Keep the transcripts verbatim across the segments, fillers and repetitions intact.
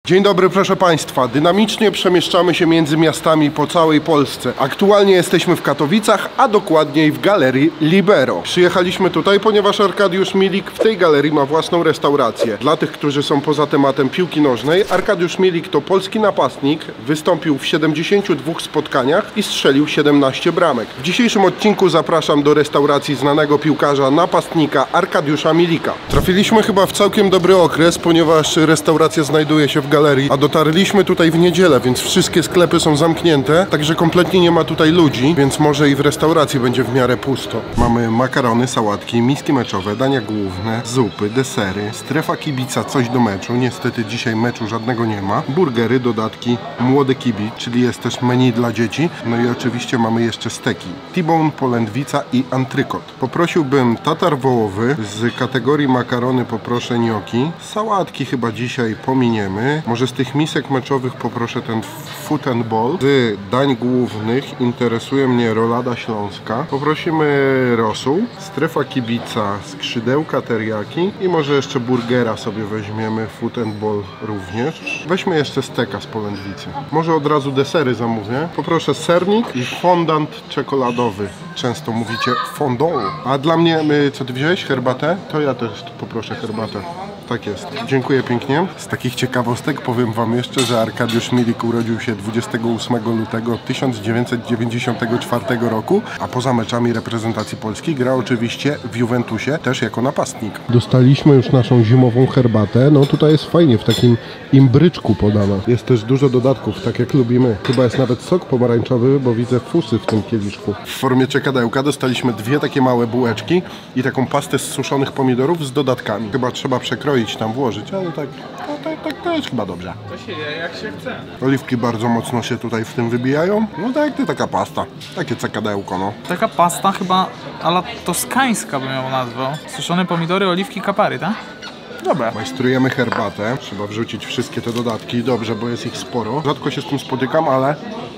Dzień dobry, proszę Państwa. Dynamicznie przemieszczamy się między miastami po całej Polsce. Aktualnie jesteśmy w Katowicach, a dokładniej w Galerii Libero. Przyjechaliśmy tutaj, ponieważ Arkadiusz Milik w tej galerii ma własną restaurację. Dla tych, którzy są poza tematem piłki nożnej, Arkadiusz Milik to polski napastnik, wystąpił w siedemdziesięciu dwóch spotkaniach i strzelił siedemnaście bramek. W dzisiejszym odcinku zapraszam do restauracji znanego piłkarza, napastnika Arkadiusza Milika. Trafiliśmy chyba w całkiem dobry okres, ponieważ restauracja znajduje się w galerii, a dotarliśmy tutaj w niedzielę, więc wszystkie sklepy są zamknięte, także kompletnie nie ma tutaj ludzi, więc może i w restauracji będzie w miarę pusto. Mamy makarony, sałatki, miski meczowe, dania główne, zupy, desery, strefa kibica, coś do meczu. Niestety dzisiaj meczu żadnego nie ma. Burgery, dodatki, młody kibic, czyli jest też menu dla dzieci. No i oczywiście mamy jeszcze steki. T-bone, polędwica i antrykot. Poprosiłbym tatar wołowy, z kategorii makarony poproszę gnocchi. Sałatki chyba dzisiaj pominiemy. Może z tych misek meczowych poproszę ten foot and ball. Z dań głównych interesuje mnie rolada śląska. Poprosimy rosół, strefa kibica, skrzydełka teriyaki i może jeszcze burgera sobie weźmiemy, foot and ball również. Weźmy jeszcze steka z polędwicy. Może od razu desery zamówię. Poproszę sernik i fondant czekoladowy. Często mówicie fondant. A dla mnie, co ty wziąłeś? Herbatę? To ja też poproszę herbatę. Tak jest. Dziękuję pięknie. Z takich ciekawostek powiem wam jeszcze, że Arkadiusz Milik urodził się dwudziestego ósmego lutego tysiąc dziewięćset dziewięćdziesiątego czwartego roku, a poza meczami reprezentacji Polski gra oczywiście w Juventusie też jako napastnik. Dostaliśmy już naszą zimową herbatę. No tutaj jest fajnie, w takim imbryczku podana. Jest też dużo dodatków, tak jak lubimy. Chyba jest nawet sok pomarańczowy, bo widzę fusy w tym kieliszku. W formie czekadełka dostaliśmy dwie takie małe bułeczki i taką pastę z suszonych pomidorów z dodatkami. Chyba trzeba przekroić, tam włożyć, ale tak, no, tak, tak to jest chyba dobrze. To się je jak się chce. Oliwki bardzo mocno się tutaj w tym wybijają. No tak, to taka pasta, takie cekadełko, no. Taka pasta chyba ala toskańska bym ją nazwał. Suszone pomidory, oliwki, kapary, tak? Dobra. Majstrujemy herbatę. Trzeba wrzucić wszystkie te dodatki. Dobrze, bo jest ich sporo. Rzadko się z tym spotykam, ale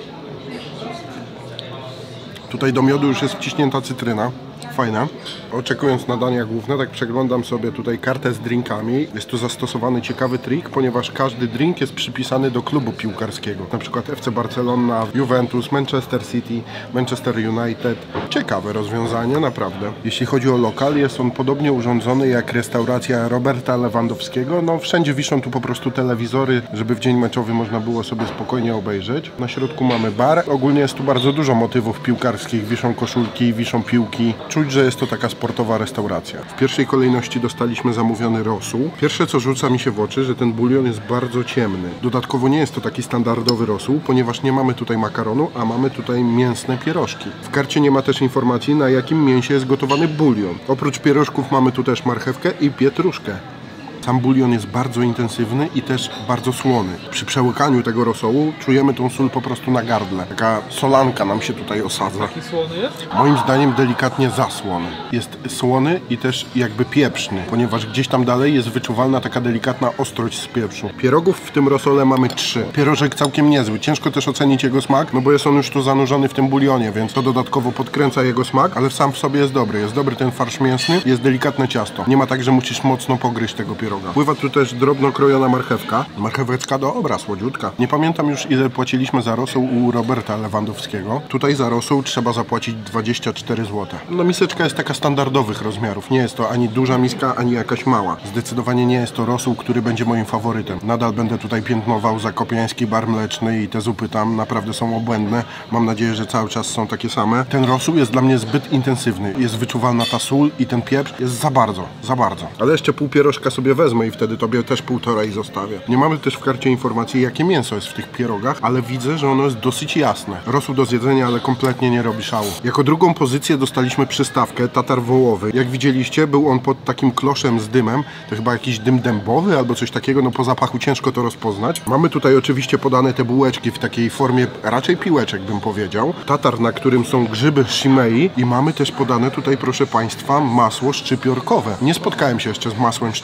tutaj do miodu już jest wciśnięta cytryna. Fajne. Oczekując na dania główne, tak przeglądam sobie tutaj kartę z drinkami. Jest tu zastosowany ciekawy trik, ponieważ każdy drink jest przypisany do klubu piłkarskiego. Na przykład F C Barcelona, Juventus, Manchester City, Manchester United. Ciekawe rozwiązanie, naprawdę. Jeśli chodzi o lokal, jest on podobnie urządzony jak restauracja Roberta Lewandowskiego. No wszędzie wiszą tu po prostu telewizory, żeby w dzień meczowy można było sobie spokojnie obejrzeć. Na środku mamy bar. Ogólnie jest tu bardzo dużo motywów piłkarskich. Wiszą koszulki, wiszą piłki. Czuć, że jest to taka sportowa restauracja. W pierwszej kolejności dostaliśmy zamówiony rosół. Pierwsze, co rzuca mi się w oczy, że ten bulion jest bardzo ciemny. Dodatkowo nie jest to taki standardowy rosół, ponieważ nie mamy tutaj makaronu, a mamy tutaj mięsne pierożki. W karcie nie ma też informacji, na jakim mięsie jest gotowany bulion. Oprócz pierożków mamy tu też marchewkę i pietruszkę. Sam bulion jest bardzo intensywny i też bardzo słony. Przy przełykaniu tego rosołu czujemy tą sól po prostu na gardle. Taka solanka nam się tutaj osadza. Taki słony jest? Moim zdaniem delikatnie za słony. Jest słony i też jakby pieprzny, ponieważ gdzieś tam dalej jest wyczuwalna taka delikatna ostrość z pieprzu. Pierogów w tym rosole mamy trzy. Pierożek całkiem niezły. Ciężko też ocenić jego smak, no bo jest on już tu zanurzony w tym bulionie, więc to dodatkowo podkręca jego smak, ale sam w sobie jest dobry. Jest dobry ten farsz mięsny, jest delikatne ciasto. Nie ma tak, że musisz mocno pogryźć tego pieroga. Pływa tu też drobno krojona marchewka. Marcheweczka dobra, słodziutka. Nie pamiętam już, ile płaciliśmy za rosół u Roberta Lewandowskiego. Tutaj za rosół trzeba zapłacić dwadzieścia cztery złote. No miseczka jest taka standardowych rozmiarów. Nie jest to ani duża miska, ani jakaś mała. Zdecydowanie nie jest to rosół, który będzie moim faworytem. Nadal będę tutaj piętnował zakopiański bar mleczny i te zupy tam naprawdę są obłędne. Mam nadzieję, że cały czas są takie same. Ten rosół jest dla mnie zbyt intensywny. Jest wyczuwalna ta sól i ten pieprz jest za bardzo, za bardzo. Ale jeszcze pół pierożka sobie wezmę i wtedy tobie też półtora i zostawię. Nie mamy też w karcie informacji, jakie mięso jest w tych pierogach, ale widzę, że ono jest dosyć jasne. Rosół do zjedzenia, ale kompletnie nie robi szału. Jako drugą pozycję dostaliśmy przystawkę, tatar wołowy. Jak widzieliście, był on pod takim kloszem z dymem. To chyba jakiś dym dębowy albo coś takiego, no po zapachu ciężko to rozpoznać. Mamy tutaj oczywiście podane te bułeczki w takiej formie raczej piłeczek, bym powiedział. Tatar, na którym są grzyby shimei i mamy też podane tutaj, proszę Państwa, masło szczypiorkowe. Nie spotkałem się jeszcze z masłem szczypiorkowym,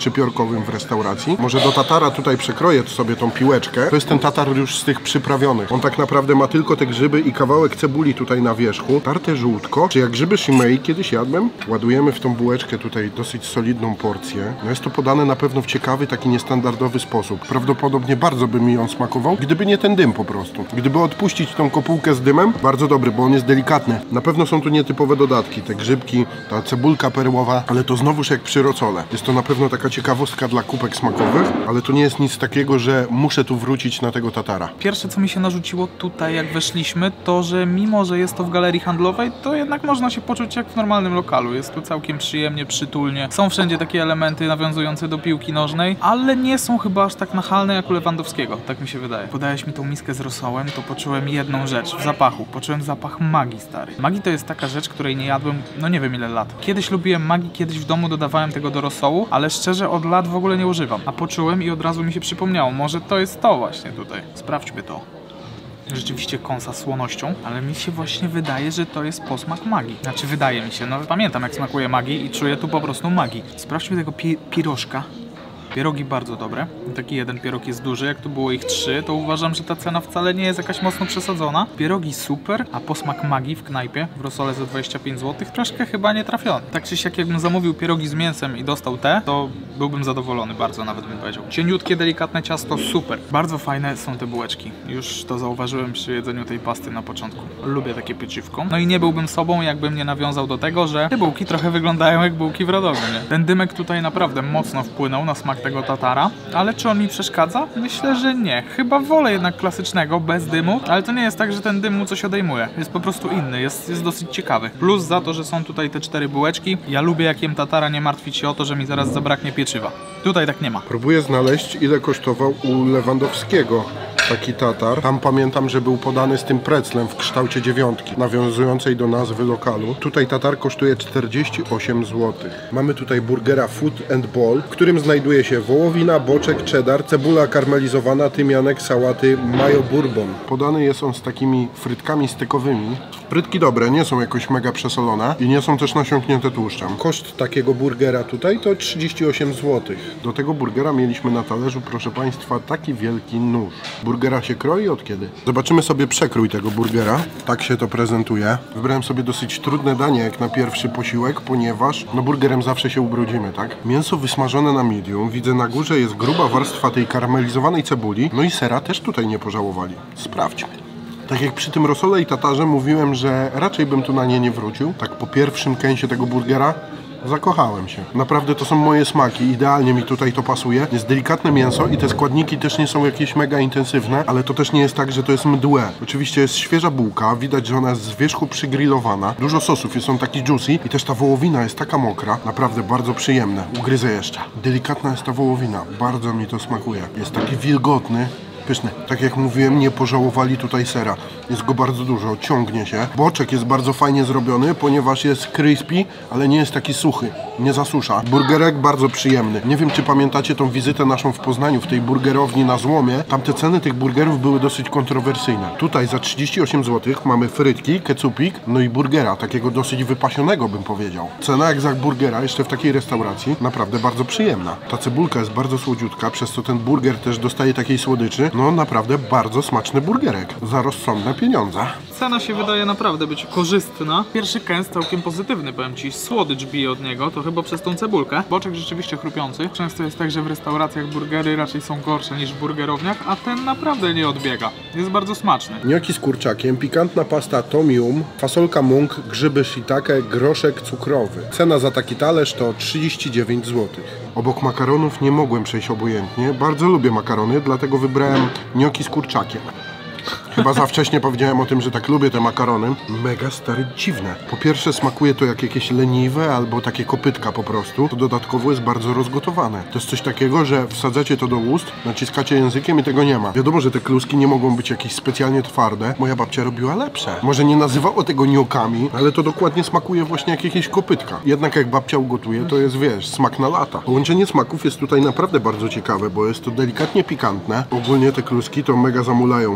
gotowym w restauracji. Może do tatara tutaj przekroję sobie tą piłeczkę. To jest ten tatar już z tych przyprawionych. On tak naprawdę ma tylko te grzyby i kawałek cebuli tutaj na wierzchu. Tarte żółtko, czy jak grzyby shimei kiedyś jadłem. Ładujemy w tą bułeczkę tutaj dosyć solidną porcję. No jest to podane na pewno w ciekawy, taki niestandardowy sposób. Prawdopodobnie bardzo by mi on smakował, gdyby nie ten dym po prostu. Gdyby odpuścić tą kopułkę z dymem, bardzo dobry, bo on jest delikatny. Na pewno są tu nietypowe dodatki, te grzybki, ta cebulka perłowa, ale to znowuż jak przy rocole. Jest to na pewno taka ciekawostka dla kubek smakowych, ale to nie jest nic takiego, że muszę tu wrócić na tego tatara. Pierwsze, co mi się narzuciło tutaj, jak weszliśmy, to, że mimo, że jest to w galerii handlowej, to jednak można się poczuć jak w normalnym lokalu. Jest tu całkiem przyjemnie, przytulnie. Są wszędzie takie elementy nawiązujące do piłki nożnej, ale nie są chyba aż tak nachalne jak u Lewandowskiego, tak mi się wydaje. Podałeś mi tą miskę z rosołem, to poczułem jedną rzecz w zapachu. Poczułem zapach magii, stary. Magii to jest taka rzecz, której nie jadłem, no nie wiem ile lat. Kiedyś lubiłem magii, kiedyś w domu dodawałem tego do rosołu, ale szczerze od lat w ogóle nie używam. A poczułem i od razu mi się przypomniało, może to jest to właśnie tutaj. Sprawdźmy to. Rzeczywiście kąsa słonością, ale mi się właśnie wydaje, że to jest posmak magii. Znaczy wydaje mi się, no pamiętam jak smakuje magii i czuję tu po prostu magii. Sprawdźmy tego pi pirożka. Pierogi bardzo dobre. Taki jeden pierog jest duży, jak tu było ich trzy, to uważam, że ta cena wcale nie jest jakaś mocno przesadzona. Pierogi super, a posmak magii w knajpie w rosole za dwadzieścia pięć złotych troszkę chyba nie trafiony. Tak czy siak jakbym zamówił pierogi z mięsem i dostał te, to byłbym zadowolony bardzo, nawet bym powiedział. Cieniutkie, delikatne ciasto, super. Bardzo fajne są te bułeczki. Już to zauważyłem przy jedzeniu tej pasty na początku. Lubię takie pieczywko. No i nie byłbym sobą, jakbym nie nawiązał do tego, że te bułki trochę wyglądają jak bułki w Radomiu, nie? Ten dymek tutaj naprawdę mocno wpłynął na smak tego tatara, ale czy on mi przeszkadza? Myślę, że nie. Chyba wolę jednak klasycznego, bez dymu, ale to nie jest tak, że ten dym mu coś odejmuje. Jest po prostu inny, jest, jest dosyć ciekawy. Plus za to, że są tutaj te cztery bułeczki. Ja lubię, jak jem tatara, nie martwić się o to, że mi zaraz zabraknie pieczywa. Tutaj tak nie ma. Próbuję znaleźć, ile kosztował u Lewandowskiego taki tatar. Tam pamiętam, że był podany z tym preclem w kształcie dziewiątki, nawiązującej do nazwy lokalu. Tutaj tatar kosztuje czterdzieści osiem złotych. Mamy tutaj burgera Food and Ball, w którym znajduje się wołowina, boczek, cheddar, cebula karmelizowana, tymianek, sałaty, mayo bourbon. Podany jest on z takimi frytkami stekowymi. Frytki dobre, nie są jakoś mega przesolone i nie są też nasiąknięte tłuszczem. Koszt takiego burgera tutaj to trzydzieści osiem złotych. Do tego burgera mieliśmy na talerzu, proszę Państwa, taki wielki nóż. Burgera się kroi od kiedy? Zobaczymy sobie przekrój tego burgera. Tak się to prezentuje. Wybrałem sobie dosyć trudne danie jak na pierwszy posiłek, ponieważ no burgerem zawsze się ubrudzimy, tak? Mięso wysmażone na medium. Widzę, na górze jest gruba warstwa tej karmelizowanej cebuli. No i sera też tutaj nie pożałowali. Sprawdźmy. Tak jak przy tym rosole i tatarze mówiłem, że raczej bym tu na nie nie wrócił. Tak po pierwszym kęsie tego burgera zakochałem się. Naprawdę to są moje smaki. Idealnie mi tutaj to pasuje. Jest delikatne mięso i te składniki też nie są jakieś mega intensywne, ale to też nie jest tak, że to jest mdłe. Oczywiście jest świeża bułka. Widać, że ona jest z wierzchu przygrillowana. Dużo sosów, jest on taki juicy i też ta wołowina jest taka mokra. Naprawdę bardzo przyjemne. Ugryzę jeszcze. Delikatna jest ta wołowina. Bardzo mi to smakuje. Jest taki wilgotny. Pyszny. Tak jak mówiłem, nie pożałowali tutaj sera. Jest go bardzo dużo, ciągnie się. Boczek jest bardzo fajnie zrobiony, ponieważ jest crispy, ale nie jest taki suchy. Nie zasusza. Burgerek bardzo przyjemny. Nie wiem, czy pamiętacie tą wizytę naszą w Poznaniu, w tej burgerowni na Złomie. Tam te ceny tych burgerów były dosyć kontrowersyjne. Tutaj za trzydzieści osiem złotych mamy frytki, keczupik, no i burgera, takiego dosyć wypasionego bym powiedział. Cena jak za burgera, jeszcze w takiej restauracji, naprawdę bardzo przyjemna. Ta cebulka jest bardzo słodziutka, przez co ten burger też dostaje takiej słodyczy. No naprawdę bardzo smaczny burgerek za rozsądne pieniądze. Cena się wydaje naprawdę być korzystna. Pierwszy kęs całkiem pozytywny, powiem Ci. Słodycz bije od niego, to chyba przez tą cebulkę. Boczek rzeczywiście chrupiący. Często jest tak, że w restauracjach burgery raczej są gorsze niż w burgerowniach, a ten naprawdę nie odbiega. Jest bardzo smaczny. Gnocchi z kurczakiem, pikantna pasta tom yum, fasolka mung, grzyby shiitake, groszek cukrowy. Cena za taki talerz to trzydzieści dziewięć złotych. Obok makaronów nie mogłem przejść obojętnie. Bardzo lubię makarony, dlatego wybrałem gnocchi z kurczakiem. Chyba za wcześnie powiedziałem o tym, że tak lubię te makarony. Mega stary, dziwne. Po pierwsze smakuje to jak jakieś leniwe albo takie kopytka po prostu. To dodatkowo jest bardzo rozgotowane. To jest coś takiego, że wsadzacie to do ust, naciskacie językiem i tego nie ma. Wiadomo, że te kluski nie mogą być jakieś specjalnie twarde. Moja babcia robiła lepsze. Może nie nazywało tego gniokami, ale to dokładnie smakuje właśnie jak jakieś kopytka. Jednak jak babcia ugotuje, to jest, wiesz, smak na lata. Połączenie smaków jest tutaj naprawdę bardzo ciekawe, bo jest to delikatnie pikantne. Ogólnie te kluski to mega zamulają. One są takie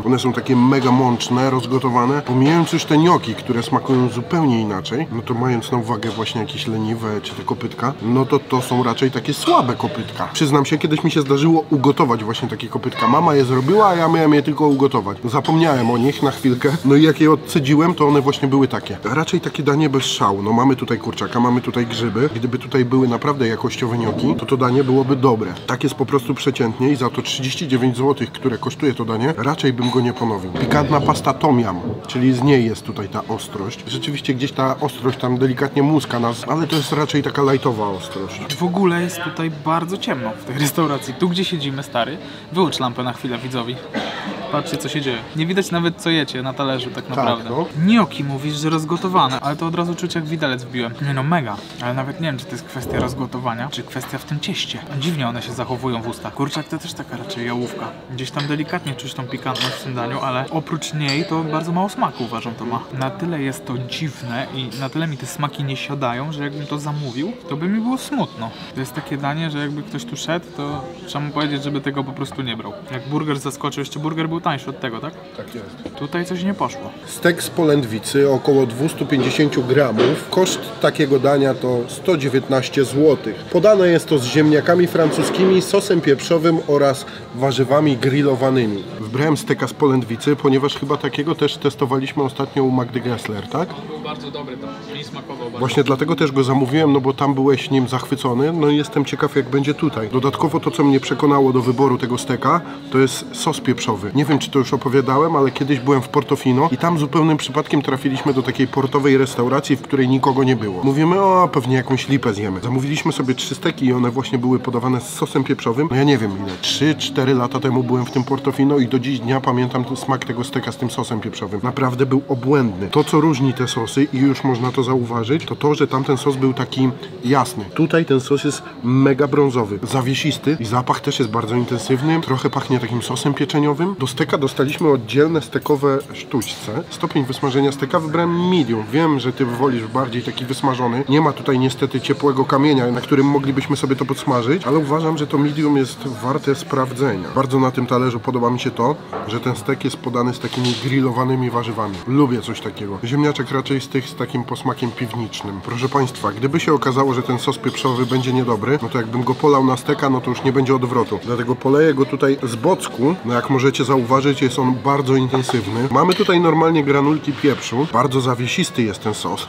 takie mega mączne, rozgotowane. Pomijając już te gnocchi, które smakują zupełnie inaczej, no to mając na uwagę właśnie jakieś leniwe czy te kopytka, no to to są raczej takie słabe kopytka. Przyznam się, kiedyś mi się zdarzyło ugotować właśnie takie kopytka. Mama je zrobiła, a ja miałem je tylko ugotować. Zapomniałem o nich na chwilkę, no i jak je odcedziłem, to one właśnie były takie. Raczej takie danie bez szału. No mamy tutaj kurczaka, mamy tutaj grzyby. Gdyby tutaj były naprawdę jakościowe gnocchi, to to danie byłoby dobre. Tak jest po prostu przeciętnie i za to trzydzieści dziewięć złotych, które kosztuje to danie, raczej bym go nie ponowił. Pikantna pasta tom yum, czyli z niej jest tutaj ta ostrość. Rzeczywiście gdzieś ta ostrość tam delikatnie muska nas, ale to jest raczej taka lightowa ostrość. W ogóle jest tutaj bardzo ciemno w tej restauracji. Tu, gdzie siedzimy, stary, wyłącz lampę na chwilę widzowi. Patrzcie, co się dzieje. Nie widać nawet, co jecie na talerzu, tak naprawdę. Tak, no. Gnocchi mówisz, że rozgotowane, ale to od razu czuć, jak widelec wbiłem. Nie no, mega. Ale nawet nie wiem, czy to jest kwestia rozgotowania, czy kwestia w tym cieście. Dziwnie one się zachowują w ustach. Kurczak to też taka raczej jałówka. Gdzieś tam delikatnie czuć tą pikantność w tym daniu, ale oprócz niej to bardzo mało smaku, uważam, to ma. Na tyle jest to dziwne i na tyle mi te smaki nie siadają, że jakbym to zamówił, to by mi było smutno. To jest takie danie, że jakby ktoś tu szedł, to trzeba mu powiedzieć, żeby tego po prostu nie brał. Jak burger zaskoczył, jeszcze burger był tańszy od tego, tak? Tak jest. Tutaj coś nie poszło. Stek z polędwicy, około dwieście pięćdziesiąt gramów. Koszt takiego dania to sto dziewiętnaście złotych. Podane jest to z ziemniakami francuskimi, sosem pieprzowym oraz warzywami grillowanymi. Wybrałem steka z polędwicy, ponieważ chyba takiego też testowaliśmy ostatnio u Magdy Gessler, tak? Był bardzo dobry, to mi smakował bardzo. Właśnie dlatego też go zamówiłem, no bo tam byłeś nim zachwycony, no i jestem ciekaw, jak będzie tutaj. Dodatkowo to, co mnie przekonało do wyboru tego steka, to jest sos pieprzowy. Nie wiem, czy to już opowiadałem, ale kiedyś byłem w Portofino i tam zupełnym przypadkiem trafiliśmy do takiej portowej restauracji, w której nikogo nie było. Mówimy, o, pewnie jakąś lipę zjemy. Zamówiliśmy sobie trzy steki i one właśnie były podawane z sosem pieprzowym. No ja nie wiem ile, trzy cztery lata temu byłem w tym Portofino i do dziś dnia pamiętam ten smak tego steka z tym sosem pieprzowym. Naprawdę był obłędny. To, co różni te sosy i już można to zauważyć, to to, że tamten sos był taki jasny. Tutaj ten sos jest mega brązowy, zawiesisty i zapach też jest bardzo intensywny. Trochę pachnie takim sosem pieczeniowym. Do steka dostaliśmy oddzielne stekowe sztućce. Stopień wysmażenia steka wybrałem medium. Wiem, że ty wolisz bardziej taki wysmażony. Nie ma tutaj niestety ciepłego kamienia, na którym moglibyśmy sobie to podsmażyć, ale uważam, że to medium jest warte sprawdzenia. Bardzo na tym talerzu podoba mi się to, że ten stek jest podany z takimi grillowanymi warzywami. Lubię coś takiego. Ziemniaczek raczej z tych z takim posmakiem piwnicznym. Proszę Państwa, gdyby się okazało, że ten sos pieprzowy będzie niedobry, no to jakbym go polał na steka, no to już nie będzie odwrotu. Dlatego poleję go tutaj z bocku. No jak możecie zauważyć, jest on bardzo intensywny. Mamy tutaj normalnie granulki pieprzu. Bardzo zawiesisty jest ten sos.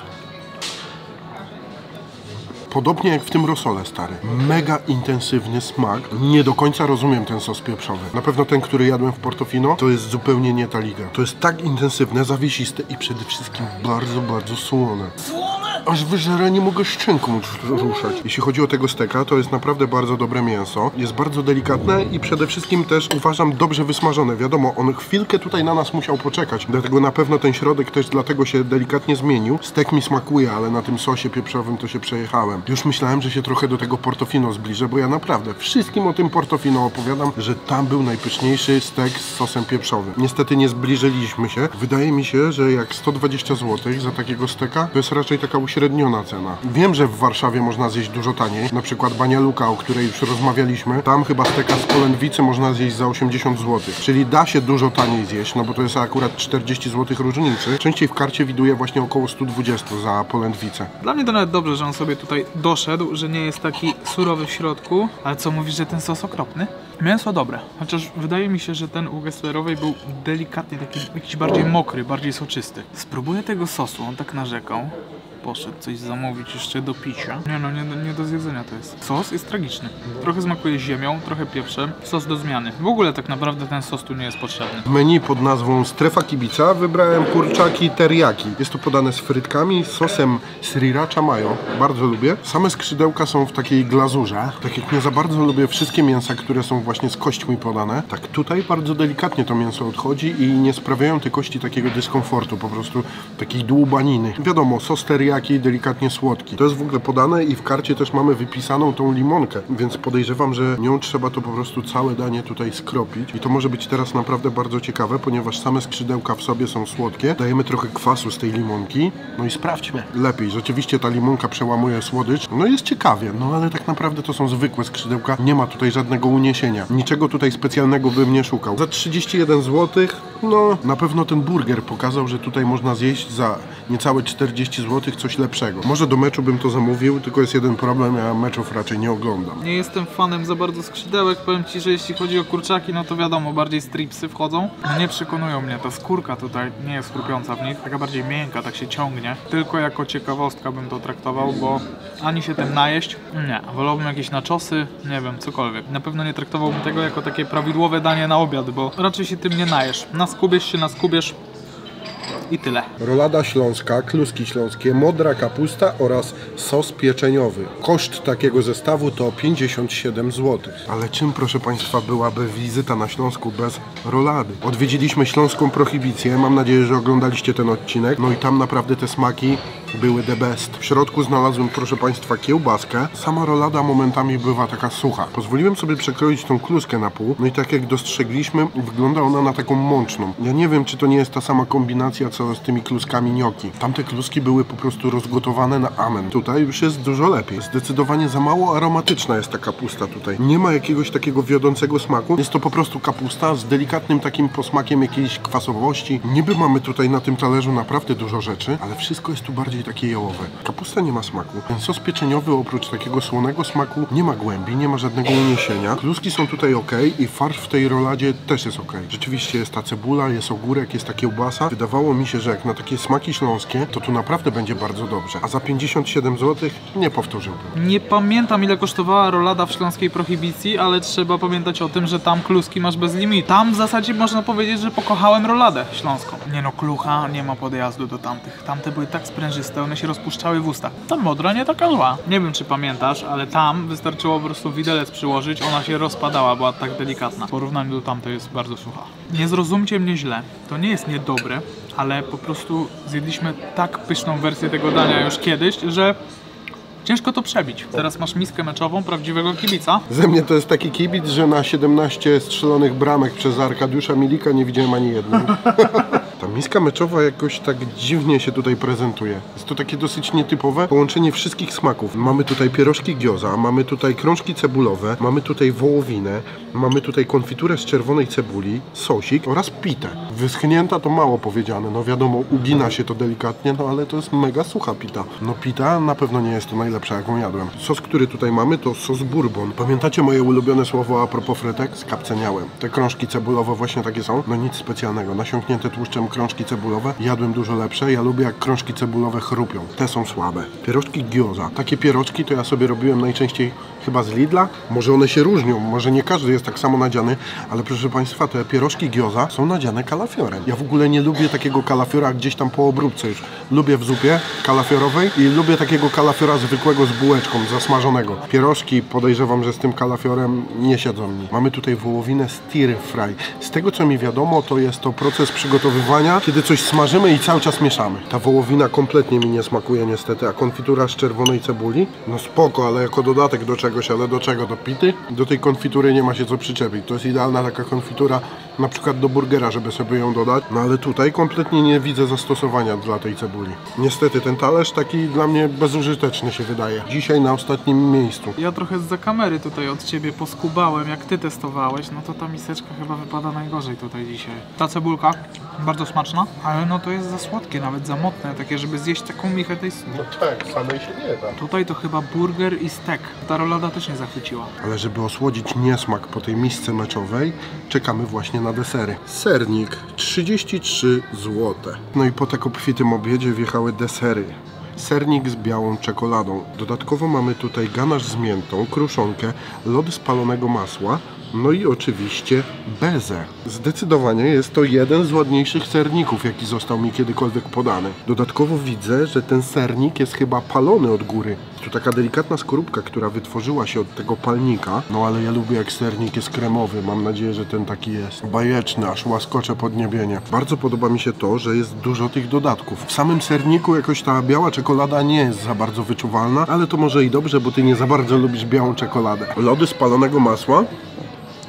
Podobnie jak w tym rosole, stary. Mega intensywny smak. Nie do końca rozumiem ten sos pieprzowy. Na pewno ten, który jadłem w Portofino, to jest zupełnie nie ta liga. To jest tak intensywne, zawiesiste i przede wszystkim bardzo, bardzo słone. Aż wyżera nie mogę szczęką ruszać. Jeśli chodzi o tego steka, to jest naprawdę bardzo dobre mięso. Jest bardzo delikatne i przede wszystkim też uważam dobrze wysmażone. Wiadomo, on chwilkę tutaj na nas musiał poczekać. Dlatego na pewno ten środek też dlatego się delikatnie zmienił. Stek mi smakuje, ale na tym sosie pieprzowym to się przejechałem. Już myślałem, że się trochę do tego Portofino zbliżę, bo ja naprawdę wszystkim o tym Portofino opowiadam, że tam był najpyszniejszy stek z sosem pieprzowym. Niestety nie zbliżyliśmy się. Wydaje mi się, że jak sto dwadzieścia złotych za takiego steka, to jest raczej taka uśredniona cena. Wiem, że w Warszawie można zjeść dużo taniej, na przykład Bania Luka, o której już rozmawialiśmy. Tam chyba steka z polędwicy można zjeść za osiemdziesiąt złotych, czyli da się dużo taniej zjeść, no bo to jest akurat czterdzieści złotych różnicy. Częściej w karcie widuję właśnie około sto dwadzieścia za polędwicę. Dla mnie to nawet dobrze, że on sobie tutaj doszedł, że nie jest taki surowy w środku, ale co mówisz, że ten sos okropny? Mięso dobre, chociaż wydaje mi się, że ten u Gesslerowej był delikatnie taki jakiś bardziej mokry, bardziej soczysty. Spróbuję tego sosu, on tak narzekał. Poszedł coś zamówić jeszcze do picia. Nie no, nie, nie do zjedzenia to jest. Sos jest tragiczny. Trochę smakuje ziemią, trochę pieprzem. Sos do zmiany. W ogóle tak naprawdę ten sos tu nie jest potrzebny. W menu pod nazwą Strefa Kibica wybrałem kurczaki teriyaki. Jest to podane z frytkami, sosem sriracha mayo. Bardzo lubię. Same skrzydełka są w takiej glazurze. Tak jak nie za bardzo lubię wszystkie mięsa, które są właśnie z kośćmi podane, tak tutaj bardzo delikatnie to mięso odchodzi i nie sprawiają te kości takiego dyskomfortu, po prostu takiej dłubaniny. Wiadomo, sos teriyaki delikatnie słodki. To jest w ogóle podane i w karcie też mamy wypisaną tą limonkę, więc podejrzewam, że nią trzeba to po prostu całe danie tutaj skropić i to może być teraz naprawdę bardzo ciekawe, ponieważ same skrzydełka w sobie są słodkie. Dajemy trochę kwasu z tej limonki, no i sprawdźmy. Lepiej, rzeczywiście ta limonka przełamuje słodycz, no jest ciekawie, no ale tak naprawdę to są zwykłe skrzydełka, nie ma tutaj żadnego uniesienia. Niczego tutaj specjalnego bym nie szukał. Za trzydzieści jeden złotych No, na pewno ten burger pokazał, że tutaj można zjeść za niecałe czterdzieści złotych coś lepszego. Może do meczu bym to zamówił, tylko jest jeden problem, ja meczów raczej nie oglądam. Nie jestem fanem za bardzo skrzydełek, powiem ci, że jeśli chodzi o kurczaki, no to wiadomo, bardziej stripsy wchodzą. No nie przekonują mnie, ta skórka tutaj nie jest chrupiąca w nich, taka bardziej miękka, tak się ciągnie. Tylko jako ciekawostka bym to traktował, bo ani się tym najeść, nie. Wolałbym jakieś naczosy, nie wiem, cokolwiek. Na pewno nie traktowałbym tego jako takie prawidłowe danie na obiad, bo raczej się tym nie najesz. Naskubiesz się, naskubiesz i tyle. Rolada śląska, kluski śląskie, modra kapusta oraz sos pieczeniowy. Koszt takiego zestawu to pięćdziesiąt siedem złotych. Ale czym, proszę Państwa, byłaby wizyta na Śląsku bez rolady? Odwiedziliśmy śląską prohibicję, mam nadzieję, że oglądaliście ten odcinek. No i tam naprawdę te smaki były the best. W środku znalazłem, proszę Państwa, kiełbaskę. Sama rolada momentami bywa taka sucha. Pozwoliłem sobie przekroić tą kluskę na pół. No i tak jak dostrzegliśmy, wygląda ona na taką mączną. Ja nie wiem, czy to nie jest ta sama kombinacja, co z tymi kluskami gnocchi. Tamte kluski były po prostu rozgotowane na amen. Tutaj już jest dużo lepiej. Zdecydowanie za mało aromatyczna jest ta kapusta tutaj. Nie ma jakiegoś takiego wiodącego smaku. Jest to po prostu kapusta z delikatnym takim posmakiem jakiejś kwasowości. Niby mamy tutaj na tym talerzu naprawdę dużo rzeczy, ale wszystko jest tu bardziej takie jałowe. Kapusta nie ma smaku. Ten sos pieczeniowy oprócz takiego słonego smaku nie ma głębi, nie ma żadnego uniesienia. Kluski są tutaj ok i farsz w tej roladzie też jest ok. Rzeczywiście jest ta cebula, jest ogórek, jest ta kiełbasa. Wydawało mi się, że jak na takie smaki śląskie, to tu naprawdę będzie bardzo dobrze. A za pięćdziesiąt siedem złotych nie powtórzyłbym. Nie pamiętam, ile kosztowała rolada w śląskiej prohibicji, ale trzeba pamiętać o tym, że tam kluski masz bez limitu. Tam w zasadzie można powiedzieć, że pokochałem roladę śląską. Nie no, klucha nie ma podjazdu do tamtych. Tamte były tak sprężyste, one się rozpuszczały w ustach. Ta modra nie taka zła. Nie wiem, czy pamiętasz, ale tam wystarczyło po prostu widelec przyłożyć, ona się rozpadała, była tak delikatna. W porównaniu do tamtej jest bardzo sucha. Nie zrozumcie mnie źle, to nie jest niedobre, ale po prostu zjedliśmy tak pyszną wersję tego dania już kiedyś, że ciężko to przebić. Teraz masz miskę meczową prawdziwego kibica. Ze mnie to jest taki kibic, że na siedemnaście strzelonych bramek przez Arkadiusza Milika nie widziałem ani jednej. Ta miska meczowa jakoś tak dziwnie się tutaj prezentuje. Jest to takie dosyć nietypowe połączenie wszystkich smaków. Mamy tutaj pierożki gioza, mamy tutaj krążki cebulowe, mamy tutaj wołowinę, mamy tutaj konfiturę z czerwonej cebuli, sosik oraz pitę. Wyschnięta to mało powiedziane, no wiadomo, ugina się to delikatnie, no ale to jest mega sucha pita. No pita na pewno nie jest to najlepsza, jaką jadłem. Sos, który tutaj mamy, to sos bourbon. Pamiętacie moje ulubione słowo a propos frytek? Skapceniałem. Te krążki cebulowe właśnie takie są. No nic specjalnego. Nasiąknięte tłuszczem krążki cebulowe. Jadłem dużo lepsze. Ja lubię, jak krążki cebulowe chrupią. Te są słabe. Pierożki gioza. Takie pierożki to ja sobie robiłem najczęściej chyba z Lidla. Może one się różnią, może nie każdy jest tak samo nadziany, ale proszę Państwa, te pierożki gioza są nadziane kalafiorem. Ja w ogóle nie lubię takiego kalafiora gdzieś tam po obróbce już. Lubię w zupie kalafiorowej i lubię takiego kalafiora zwykłego z bułeczką, zasmażonego. Pierożki podejrzewam, że z tym kalafiorem nie siedzą mi. Mamy tutaj wołowinę stir fry. Z tego co mi wiadomo, to jest to proces przygotowywania, kiedy coś smażymy i cały czas mieszamy. Ta wołowina kompletnie mi nie smakuje niestety, a konfitura z czerwonej cebuli? No spoko, ale jako dodatek do czegoś, ale do czego? Do pity? Do tej konfitury nie ma się co przyczepić. To jest idealna taka konfitura na przykład do burgera, żeby sobie ją dodać. No ale tutaj kompletnie nie widzę zastosowania dla tej cebuli. Niestety ten talerz taki dla mnie bezużyteczny się wydaje. Dzisiaj na ostatnim miejscu. Ja trochę zza kamery tutaj od ciebie poskubałem, jak ty testowałeś, no to ta miseczka chyba wypada najgorzej tutaj dzisiaj. Ta cebulka, bardzo smaczna, ale no to jest za słodkie, nawet za mocne, takie żeby zjeść taką michę tej... No tak, samej się nie da. Tutaj to chyba burger i stek. Ta rolada też nie zachwyciła. Ale żeby osłodzić niesmak po tej misce meczowej, czekamy właśnie na desery. Sernik trzydzieści trzy złote. No i po tak obfitym obiedzie wjechały desery. Sernik z białą czekoladą. Dodatkowo mamy tutaj ganasz z miętą, kruszonkę, lody z palonego masła, no i oczywiście bezę. Zdecydowanie jest to jeden z ładniejszych serników, jaki został mi kiedykolwiek podany. Dodatkowo widzę, że ten sernik jest chyba palony od góry. Tu taka delikatna skorupka, która wytworzyła się od tego palnika. No ale ja lubię, jak sernik jest kremowy. Mam nadzieję, że ten taki jest bajeczny, aż łaskocze podniebienie. Bardzo podoba mi się to, że jest dużo tych dodatków. W samym serniku jakoś ta biała czekolada nie jest za bardzo wyczuwalna, ale to może i dobrze, bo ty nie za bardzo lubisz białą czekoladę. Lody z palonego masła.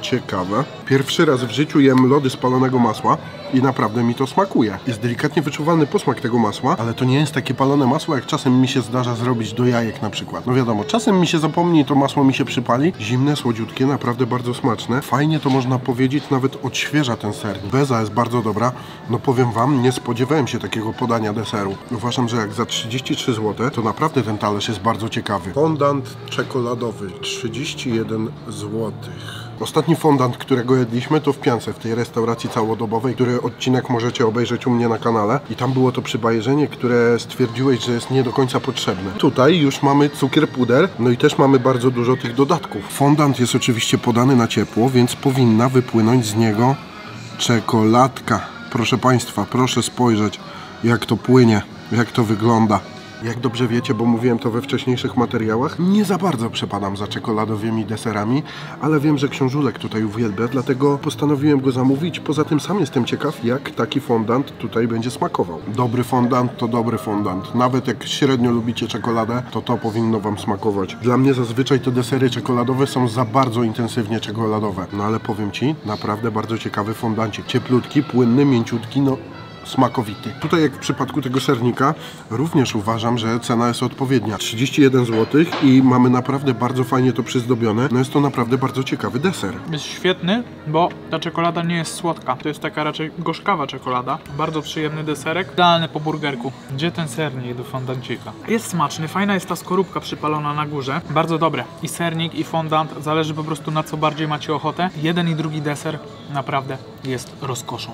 ciekawe. Pierwszy raz w życiu jem lody z palonego masła i naprawdę mi to smakuje. Jest delikatnie wyczuwalny posmak tego masła, ale to nie jest takie palone masło, jak czasem mi się zdarza zrobić do jajek na przykład. No wiadomo, czasem mi się zapomni i to masło mi się przypali. Zimne, słodziutkie, naprawdę bardzo smaczne. Fajnie to można powiedzieć, nawet odświeża ten ser. Beza jest bardzo dobra. No powiem wam, nie spodziewałem się takiego podania deseru. Uważam, że jak za trzydzieści trzy złote, to naprawdę ten talerz jest bardzo ciekawy. Fondant czekoladowy, trzydzieści jeden złotych. Ostatni fondant, którego jedliśmy, to w Piance, w tej restauracji całodobowej, który odcinek możecie obejrzeć u mnie na kanale. I tam było to przybajeżenie, które stwierdziłeś, że jest nie do końca potrzebne. Tutaj już mamy cukier puder, no i też mamy bardzo dużo tych dodatków. Fondant jest oczywiście podany na ciepło, więc powinna wypłynąć z niego czekoladka. Proszę Państwa, proszę spojrzeć, jak to płynie, jak to wygląda. Jak dobrze wiecie, bo mówiłem to we wcześniejszych materiałach, nie za bardzo przepadam za czekoladowymi deserami, ale wiem, że książulek tutaj uwielbia, dlatego postanowiłem go zamówić. Poza tym sam jestem ciekaw, jak taki fondant tutaj będzie smakował. Dobry fondant to dobry fondant. Nawet jak średnio lubicie czekoladę, to to powinno wam smakować. Dla mnie zazwyczaj te desery czekoladowe są za bardzo intensywnie czekoladowe. No ale powiem ci, naprawdę bardzo ciekawy fondancik. Cieplutki, płynny, mięciutki, no smakowity. Tutaj jak w przypadku tego sernika również uważam, że cena jest odpowiednia. trzydzieści jeden złotych i mamy naprawdę bardzo fajnie to przyzdobione. No jest to naprawdę bardzo ciekawy deser. Jest świetny, bo ta czekolada nie jest słodka. To jest taka raczej gorzkawa czekolada. Bardzo przyjemny deserek. Idealny po burgerku. Gdzie ten sernik do fondancika? Jest smaczny, fajna jest ta skorupka przypalona na górze. Bardzo dobre. I sernik, i fondant. Zależy po prostu na co bardziej macie ochotę. Jeden i drugi deser naprawdę jest rozkoszą.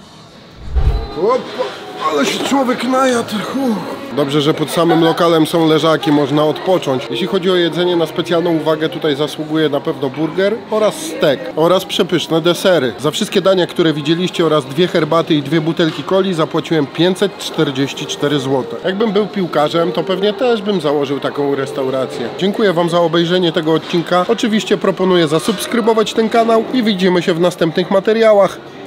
Opa, ale się człowiek najadł. Dobrze, że pod samym lokalem są leżaki, można odpocząć. Jeśli chodzi o jedzenie, na specjalną uwagę tutaj zasługuje na pewno burger oraz stek oraz przepyszne desery. Za wszystkie dania, które widzieliście oraz dwie herbaty i dwie butelki coli zapłaciłem pięćset czterdzieści cztery złote. Jakbym był piłkarzem, to pewnie też bym założył taką restaurację. Dziękuję wam za obejrzenie tego odcinka. Oczywiście proponuję zasubskrybować ten kanał i widzimy się w następnych materiałach.